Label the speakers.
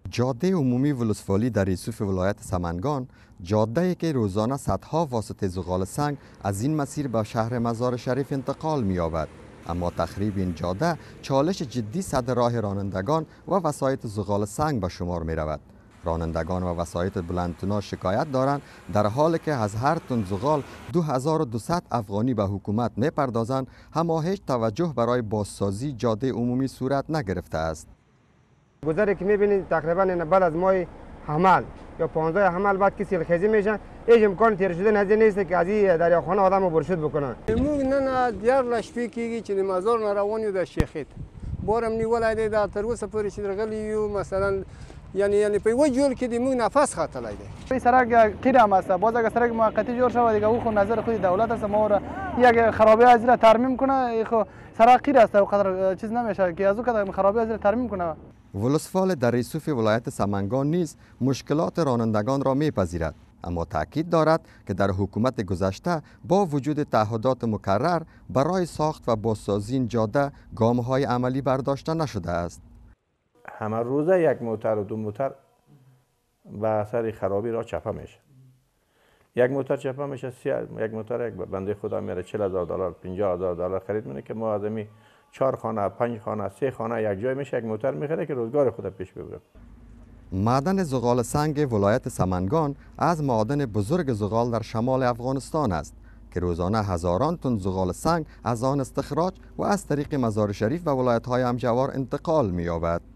Speaker 1: جاده عمومی ولسوالی دره-ای-سوف ولایت سمنگان جاده‌ای که روزانه صدها واسطه زغال سنگ از این مسیر به شهر مزار شریف انتقال می‌یابد. اما تخریب این جاده چالش جدی صد راه رانندگان و وسایط زغال سنگ به شمار می‌رود. رانندگان و وسایط بلندتونا شکایت دارند در حالی که از هر تن زغال 2200 افغانی به حکومت می‌پردازند، اما هیچ توجه برای بازسازی جاده عمومی صورت نگرفته است.
Speaker 2: گذری که می‌بینید تقریباً بعد از ماه حمل یا 15 حمل بعد که سیلخیزی میشن، هیچ امکان تیر شدن از این نیست که از این دریاخانه آدم رو برشد بکنن.
Speaker 3: موږ نن دیار لشپې کېږي چې د مزار نه روان یو د شیخیت بارم نیولی دی دا تر اوسه پورې چې درغلي یو مثلا یعنی په یوه جول کې د موږ نفس ختلی دی.
Speaker 4: این سرک قیر هم است. باز اگر سرک موقتی جور شود دیگه او خود نظر خود دولت است، ما یک خرابی از این ترمیم کنه. خو سرک قیر است و قدر چیز نمیشه که از او کدام خرابی از این ترمیم کنه.
Speaker 1: ولسوال دره-ای-سوف ولایت سمنگان نیز مشکلات رانندگان را میپذیرد، اما تاکید دارد که در حکومت گذشته با وجود تعهدات مکرر برای ساخت و بازسازی این جاده گام‌های عملی برداشته نشده است.
Speaker 5: همه روزه یک موتر و دو موتر به اثر خرابی را چپه میشه. یک موتر چپه میشه، یک موتر یک بنده خدا میره $40,000 $50,000 خرید میکنه که ما آدمی 4 خانه 5 خانه 3 خانه یک جای میشه یک موتر میخره که روزگار خود پیش ببره.
Speaker 1: معدن زغال سنگ ولایت سمنگان از معادن بزرگ زغال در شمال افغانستان است که روزانه هزاران تن زغال سنگ از آن استخراج و از طریق مزار شریف و ولایت‌های همجوار انتقال می‌یابد.